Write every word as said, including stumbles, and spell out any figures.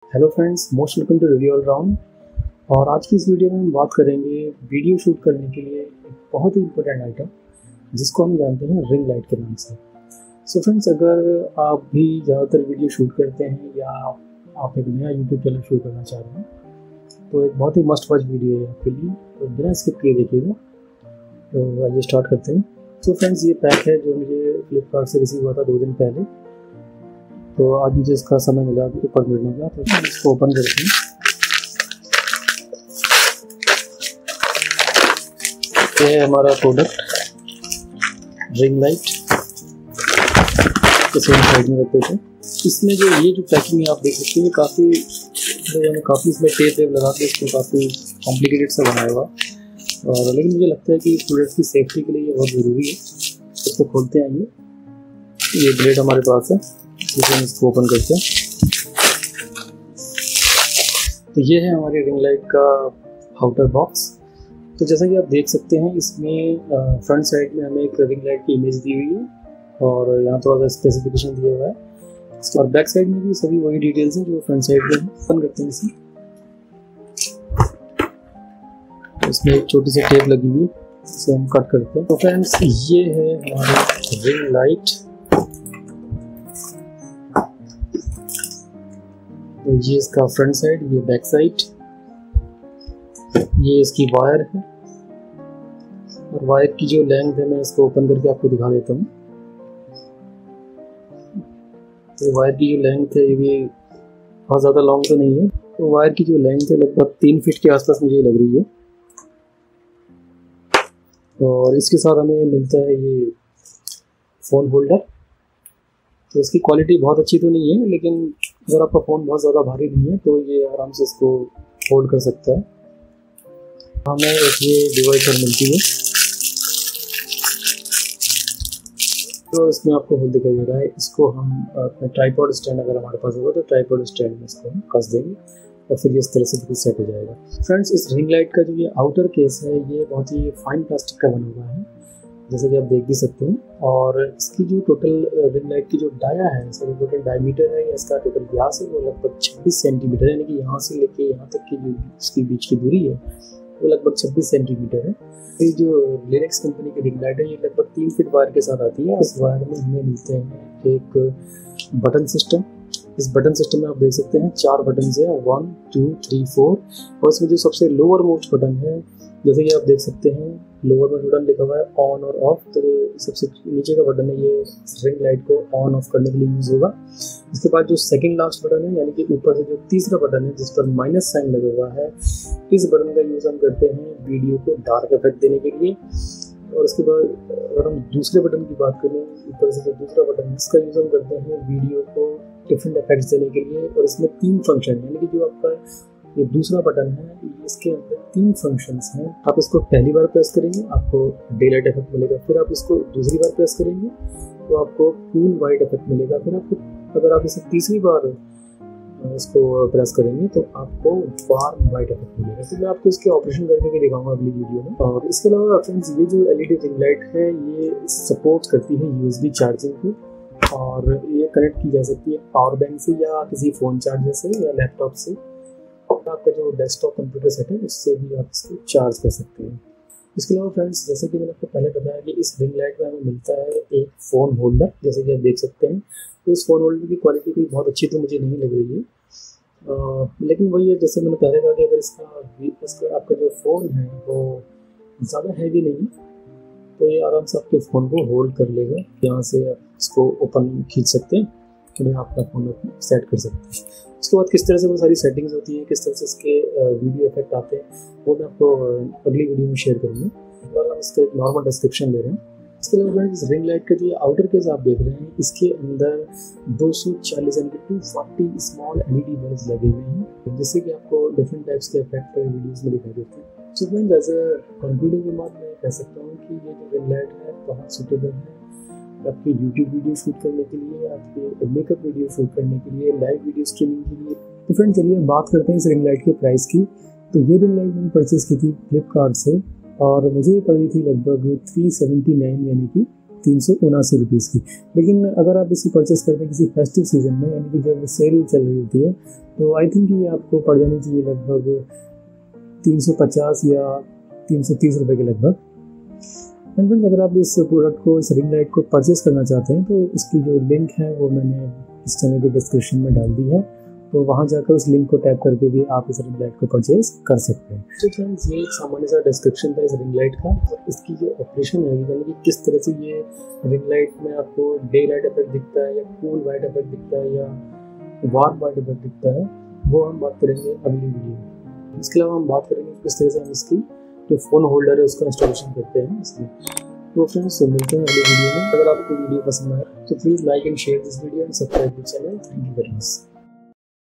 Hello friends, most welcome to review all round. और आज की इस वीडियो में हम बात करेंगे वीडियो शूट करने के लिए एक बहुत ही इंपॉर्टेंट आइटम जिसको हम जानते हैं रिंग लाइट के नाम से। सो फ्रेंड्स, अगर आप भी ज़्यादातर वीडियो शूट करते हैं या आप एक नया यूट्यूब चैनल शूट करना चाह रहे हैं तो एक बहुत ही मस्ट वॉच वीडियो है आपके लिए, तो बिना स्किप किए देखिएगा। तो आइए स्टार्ट करते हैं। तो फ्रेंड्स, ये पैक है जो मुझे फ्लिपकार्ट से रिसीव हुआ था दो दिन पहले। तो आज मुझे इसका समय मिला ऊपर मिलने का, तो इसको ओपन करते हैं। ये है हमारा प्रोडक्ट रिंग लाइट, इसे हम साइड में रखते थे। इसमें जो ये जो पैकिंग है आप देख सकते हैं, काफ़ी मैंने काफ़ी इसमें टेप वेप लगा के इसको काफ़ी कॉम्प्लिकेटेड सा बनाया हुआ, और लेकिन मुझे लगता है कि प्रोडक्ट की सेफ्टी के लिए ये बहुत ज़रूरी है। इसको खोलते हैं। ये ये ब्लेड हमारे पास है, इसे हम इसको ओपन करते हैं। तो ये है हमारी रिंग लाइट का आउटर बॉक्स। तो जैसा कि आप देख सकते हैं, इसमें फ्रंट साइड में हमें एक रिंग लाइट की इमेज दी हुई है और यहाँ थोड़ा सा स्पेसिफिकेशन दिया हुआ है, और बैक साइड में भी सभी वही डिटेल्स हैं जो फ्रंट साइड में हैं। ओपन करते हैं इसे। तो इसमें एक छोटी सी टेप लगी हुई है, इसे हम कट करते हैं। तो फ्रेंड्स, ये है हमारी रिंग लाइट। तो ये इसका फ्रंट साइड, ये बैक साइड, ये इसकी वायर है, और वायर की जो लेंथ है मैं इसको ओपन करके आपको दिखा देता हूँ। तो वायर की जो लेंथ है ये भी बहुत ज़्यादा लॉन्ग तो नहीं है। तो वायर की जो लेंथ है लगभग तीन फीट के आसपास मुझे लग रही है। और इसके साथ हमें मिलता है ये फ़ोन होल्डर। तो इसकी क्वालिटी बहुत अच्छी तो नहीं है, लेकिन अगर आपका फ़ोन बहुत ज़्यादा भारी नहीं है तो ये आराम से इसको होल्ड कर सकता है। हमें एक ये डिवाइस मिलती है, तो इसमें आपको होल दिखाई दे रहा है। इसको हम अपने ट्राइपॉड स्टैंड अगर हमारे पास होगा तो ट्राइपॉड स्टैंड में इसको हम कस देंगे और फिर ये इस तरह से बिल्कुल सेट हो जाएगा। फ्रेंड्स, इस रिंग लाइट का जो ये आउटर केस है ये बहुत ही फाइन प्लास्टिक का बना हुआ है, जैसे कि आप देख भी सकते हैं। और इसकी जो टोटल रिंग लाइट की जो डाया है, इसका टोटल डायमीटर है या इसका टोटल व्यास है वो लगभग छब्बीस सेंटीमीटर है, यानी कि यहाँ से लेके यहाँ तक की जो इसकी बीच की दूरी है वो लगभग छब्बीस सेंटीमीटर है। ये जो लिनक्स कंपनी की रिंग लाइट है ये लगभग तीन फीट वायर के साथ आती है। इस वायर में हमें मिलते हैं एक बटन सिस्टम। इस बटन सिस्टम में आप देख सकते हैं चार बटन है, वन टू थ्री फोर। और इसमें जो सबसे लोअर मोस्ट बटन है, जैसे कि आप देख सकते हैं लोअर में बटन लिखा हुआ है ऑन और ऑफ। तो सबसे नीचे का बटन है ये रिंग लाइट को ऑन ऑफ करने के लिए यूज़ होगा। इसके बाद जो सेकंड लास्ट बटन है, यानी कि ऊपर से जो तीसरा बटन है जिस पर माइनस साइन लगा हुआ है, इस बटन का यूज़ हम करते हैं वीडियो को डार्क इफेक्ट देने के लिए। और उसके बाद अगर हम दूसरे बटन की बात करें, ऊपर से जो दूसरा बटन है इसका यूज़ हम करते हैं वीडियो को डिफरेंट इफेक्ट्स देने के लिए। और इसमें तीन फंक्शन, यानी कि जो आपका ये दूसरा बटन है इसके अंदर तीन फंक्शंस हैं। आप इसको पहली बार प्रेस करेंगे आपको डे लाइट इफेक्ट मिलेगा, फिर आप इसको दूसरी बार प्रेस करेंगे तो आपको कूल वाइट इफेक्ट मिलेगा, फिर आपको अगर आप इसे तीसरी बार इसको प्रेस करेंगे तो आपको वार्म वाइट इफेक्ट मिलेगा। तो मैं आपको इसके ऑपरेशन करके भी दिखाऊंगा अगली वीडियो में। और इसके अलावा फ्रेंड्स, ये जो एलईडी रिंग लाइट है ये सपोर्ट करती है यूएसबी चार्जिंग को, और ये कनेक्ट की जा सकती है पावर बैंक से या किसी फ़ोन चार्जर से या लैपटॉप से। आपका जो डेस्कटॉप कंप्यूटर सेट है उससे भी आप इसको चार्ज कर सकते हैं। इसके अलावा फ्रेंड्स, जैसे कि मैंने आपको पहले बताया कि इस रिंग लाइट में हमें मिलता है एक फ़ोन होल्डर, जैसे कि आप देख सकते हैं। तो इस फ़ोन होल्डर की क्वालिटी कोई बहुत अच्छी तो मुझे नहीं लग रही है, आ, लेकिन वही है जैसे मैंने पहले कहा कि अगर इसका इसका आपका जो फ़ोन है वो ज़्यादा हैवी नहीं तो ये आराम से आपके फ़ोन को होल्ड कर लेगा। यहाँ से आप इसको ओपन खींच सकते हैं, फिर आपका फ़ोन सेट कर सकते हैं। उसके बाद किस तरह से वो सारी सेटिंग्स होती हैं, किस तरह से इसके वीडियो इफेक्ट आते हैं, वो मैं आपको अगली वीडियो में शेयर करूँगा। और हम इसका एक नॉर्मल डिस्क्रिप्शन दे रहे हैं। इसके अलावा इस रिंग लाइट का जो आउटर केस आप देख रहे हैं, इसके अंदर दो सौ चालीस यानी कि दो सौ चालीस स्मॉल एलईडी बल्ब्स लगे हुए हैं, जिससे कि आपको डिफरेंट टाइप्स के इफेक्ट वीडियोस में दिखाई देते हैं। So friends, as a concluding remark मैं कह सकता हूँ कि ये जो रिंग लाइट है बहुत सूटेबल है आपके यूट्यूब वीडियो शूट करने के लिए, आपके मेकअप वीडियो शूट करने के लिए, लाइव वीडियो स्ट्रीमिंग के लिए। तो फ्रेंड्स, चलिए बात करते हैं इस रिंग लाइट के प्राइस की। तो ये रिंग लाइट मैंने परचेज़ की थी फ्लिपकार्ट से और मुझे ये पड़ी थी लगभग तीन सौ उन्यासी यानी कि तीन सौ उनासी रुपीज़ की। लेकिन अगर आप इसे परचेस करते हैं किसी फेस्टिव सीजन में, यानी कि जब सेल चल रही होती है, तो आई थिंक ये आपको पड़ जानी चाहिए लगभग तीन सौ पचास या तीन सौ तीस रुपये के लगभग। एंड फ्रेंड्स, अगर आप इस प्रोडक्ट को, इस रिंग लाइट को परचेस करना चाहते हैं तो इसकी जो लिंक है वो मैंने इस चैनल के डिस्क्रिप्शन में डाल दी है, तो वहाँ जाकर उस लिंक को टैप करके भी आप इस रिंग लाइट को परचेज कर सकते हैं। तो फ्रेंड्स, ये एक सामान्य सा डिस्क्रिप्शन था इस रिंग लाइट का, और इसकी जो ऑपरेशन है, यानी कि किस तरह से ये रिंग लाइट में आपको डे लाइट इफेक्ट दिखता है या कूल वाइट इफेक्ट दिखता है या वार्म वाइट इफेक्ट दिखता है, वो हम बात करेंगे अगली वीडियो में। इसके अलावा हम बात करेंगे किस तरह से हम इसकी जो फ़ोन होल्डर है उसका इंस्टॉलेशन करते हैं इसमें। तो फ्रेंड्स, मिलते हैं अगली वीडियो में। अगर आपको वीडियो पसंद आए तो please like and share this video and subscribe the channel. Thank you very much.